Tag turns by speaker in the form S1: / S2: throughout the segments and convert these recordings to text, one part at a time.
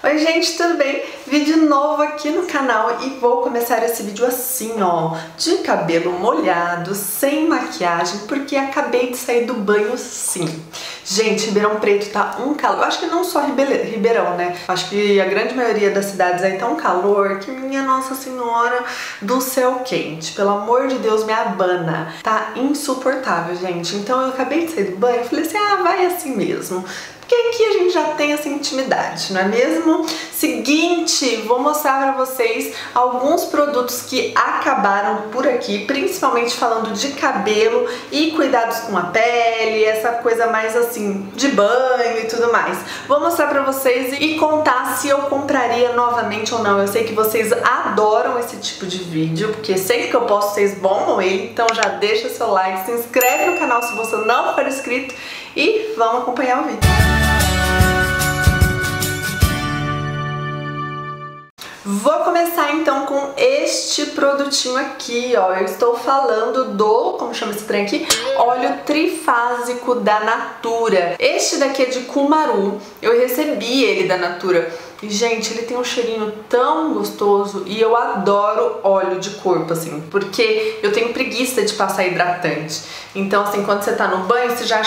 S1: Oi gente, tudo bem? Vídeo novo aqui no canal e vou começar esse vídeo assim, ó, de cabelo molhado, sem maquiagem, porque acabei de sair do banho sim. Gente, Ribeirão Preto tá um calor, eu acho que não só Ribeirão, né? Acho que a grande maioria das cidades aí tá um calor que minha Nossa Senhora do céu quente, pelo amor de Deus, me abana. Tá insuportável, gente. Então eu acabei de sair do banho e falei assim, ah, vai assim mesmo. Porque aqui a gente já tem essa intimidade, não é mesmo? Seguinte, vou mostrar pra vocês alguns produtos que acabaram por aqui, principalmente falando de cabelo e cuidados com a pele, essa coisa mais assim, de banho e tudo mais. Vou mostrar pra vocês e contar se eu compraria novamente ou não. Eu sei que vocês adoram esse tipo de vídeo, porque sempre que eu posto vocês bombam ele, então já deixa seu like, se inscreve no canal se você não for inscrito e vamos acompanhar o vídeo. Vou começar então com este produtinho aqui, ó. Eu estou falando do, como chama esse trem aqui? Óleo trifásico da Natura. Este daqui é de Cumaru. Eu recebi ele da Natura. E, gente, ele tem um cheirinho tão gostoso e eu adoro óleo de corpo, assim, porque eu tenho preguiça de passar hidratante. Então, assim, quando você tá no banho, você já...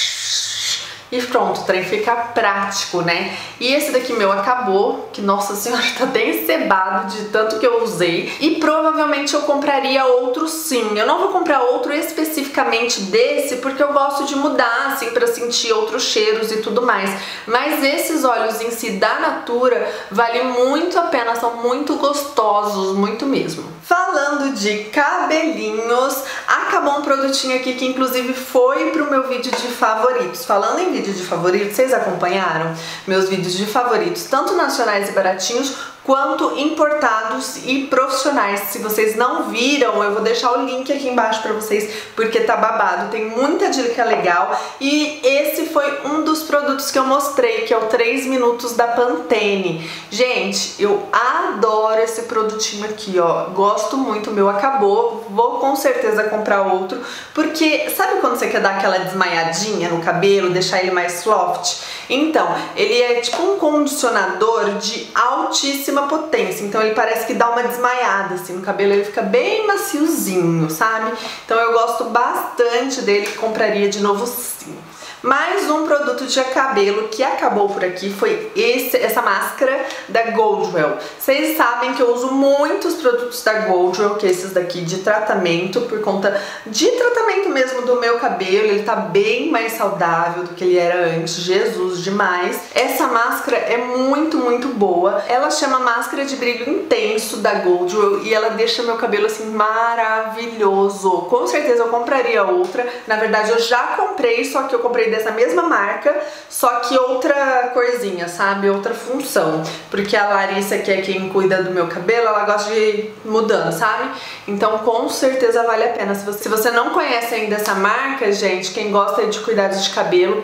S1: E pronto, o trem fica prático, né? E esse daqui meu acabou, que nossa senhora, tá bem encebado de tanto que eu usei. E provavelmente eu compraria outro sim. Eu não vou comprar outro especificamente desse, porque eu gosto de mudar, assim, pra sentir outros cheiros e tudo mais. Mas esses óleos em si da Natura vale muito a pena, são muito gostosos, muito mesmo. Falando de cabelinhos, acabou um produtinho aqui que inclusive foi pro meu vídeo de favoritos. Falando em vídeo de favoritos, vocês acompanharam meus vídeos de favoritos, tanto nacionais e baratinhos, quanto importados e profissionais. Se vocês não viram, eu vou deixar o link aqui embaixo pra vocês, porque tá babado, tem muita dica legal. E esse foi um dos produtos que eu mostrei, que é o 3 minutos da Pantene. Gente, eu adoro esse produtinho aqui, ó, gosto muito, o meu acabou, vou com certeza comprar outro, porque sabe quando você quer dar aquela desmaiadinha no cabelo, deixar ele mais soft? Então, ele é tipo um condicionador de altíssima potência, então ele parece que dá uma desmaiada assim no cabelo, ele fica bem maciozinho, sabe? Então eu gosto bastante dele, compraria de novo sim. Mais um produto de cabelo que acabou por aqui foi essa máscara da Goldwell. Vocês sabem que eu uso muitos produtos da Goldwell, que é esses daqui de tratamento, por conta de tratamento mesmo do meu cabelo. Ele tá bem mais saudável do que ele era antes, Jesus, demais. Essa máscara é muito, muito boa. Ela chama Máscara de Brilho Intenso da Goldwell e ela deixa meu cabelo assim maravilhoso. Com certeza eu compraria outra. Na verdade eu já comprei, só que eu comprei dessa mesma marca, só que outra corzinha, sabe? Outra função. Porque a Larissa, que é quem cuida do meu cabelo, ela gosta de ir mudando, sabe? Então com certeza vale a pena. Se você não conhece ainda essa marca, gente, quem gosta de cuidados de cabelo,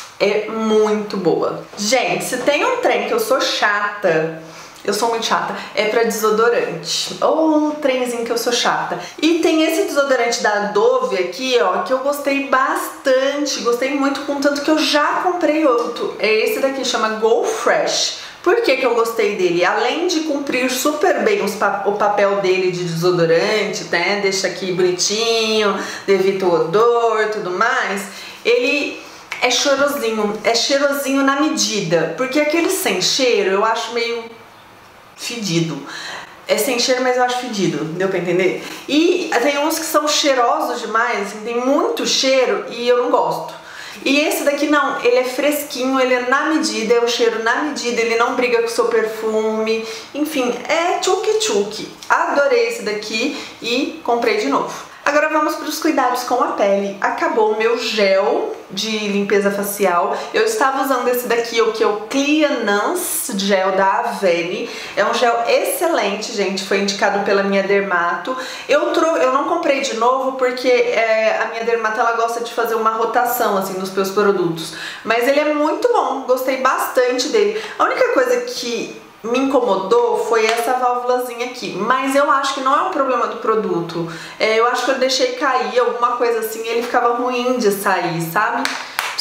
S1: é muito boa. Gente, se tem um trem que eu sou chata, eu sou muito chata, é pra desodorante. Um trenzinho que eu sou chata. E tem esse desodorante da Dove aqui, ó, que eu gostei bastante, gostei muito, contanto que eu já comprei outro. É esse daqui, chama Go Fresh. Por que que eu gostei dele? Além de cumprir super bem o papel dele de desodorante, né, deixa aqui bonitinho, evita o odor e tudo mais, ele é cheirosinho na medida, porque aquele sem cheiro eu acho meio fedido. É sem cheiro, mas eu acho fedido, deu pra entender? E tem uns que são cheirosos demais, assim, tem muito cheiro e eu não gosto. E esse daqui não, ele é fresquinho, ele é na medida, é o cheiro na medida, ele não briga com o seu perfume, enfim, é tchuki-tchuki. Adorei esse daqui e comprei de novo. Agora vamos para os cuidados com a pele. Acabou o meu gel de limpeza facial. Eu estava usando esse daqui, o que é o Cleanance Gel da Avene. É um gel excelente, gente. Foi indicado pela minha dermato. Eu não comprei de novo porque a minha dermato ela gosta de fazer uma rotação assim nos meus produtos. Mas ele é muito bom. Gostei bastante dele. A única coisa que me incomodou foi essa válvulazinha aqui, mas eu acho que não é um problema do produto. Eu acho que eu deixei cair alguma coisa assim e ele ficava ruim de sair, sabe? Não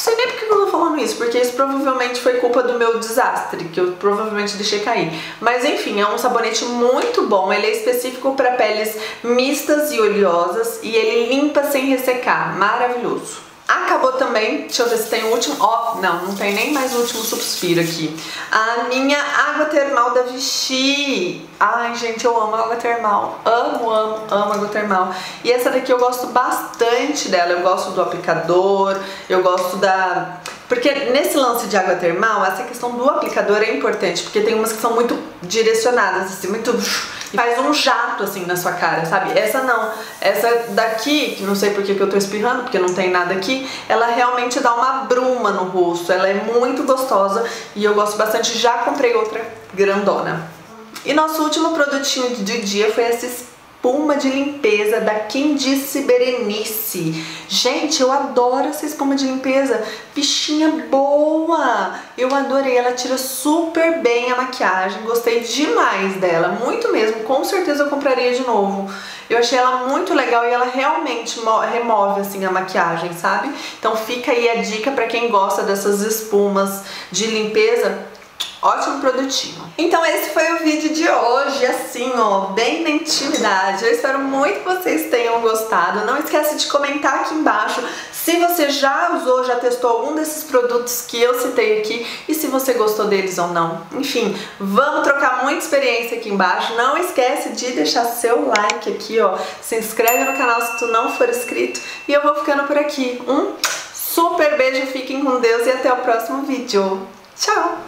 S1: sei nem porque eu tô falando isso, porque isso provavelmente foi culpa do meu desastre, que eu provavelmente deixei cair. Mas enfim, é um sabonete muito bom, ele é específico para peles mistas e oleosas e ele limpa sem ressecar, maravilhoso. Acabou também, deixa eu ver se tem o último, ó, não tem nem mais o último suspiro aqui. A minha água termal da Vichy. Ai, gente, eu amo água termal, amo água termal. E essa daqui eu gosto bastante dela, eu gosto do aplicador, eu gosto da... Porque nesse lance de água termal, essa questão do aplicador é importante, porque tem umas que são muito direcionadas, assim, muito... faz um jato assim na sua cara, sabe? Essa não. Essa daqui, que não sei por que eu tô espirrando, porque não tem nada aqui, ela realmente dá uma bruma no rosto. Ela é muito gostosa e eu gosto bastante. Já comprei outra grandona. E nosso último produtinho do dia foi essa espuma de limpeza da Quem Disse Berenice. Gente, eu adoro essa espuma de limpeza, bichinha boa, eu adorei, ela tira super bem a maquiagem, gostei demais dela, muito mesmo, com certeza eu compraria de novo. Eu achei ela muito legal e ela realmente remove assim a maquiagem, sabe? Então fica aí a dica pra quem gosta dessas espumas de limpeza. Ótimo produtinho. Então esse foi o vídeo de hoje, assim ó, bem na intimidade. Eu espero muito que vocês tenham gostado. Não esquece de comentar aqui embaixo se você já usou, já testou algum desses produtos que eu citei aqui e se você gostou deles ou não. Enfim, vamos trocar muita experiência aqui embaixo. Não esquece de deixar seu like aqui, ó. Se inscreve no canal se tu não for inscrito. E eu vou ficando por aqui. Um super beijo, fiquem com Deus e até o próximo vídeo. Tchau!